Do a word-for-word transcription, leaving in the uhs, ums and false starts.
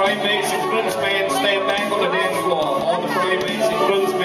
frame beats and grunts men stand back on the dance floor. All the frame beats and grunts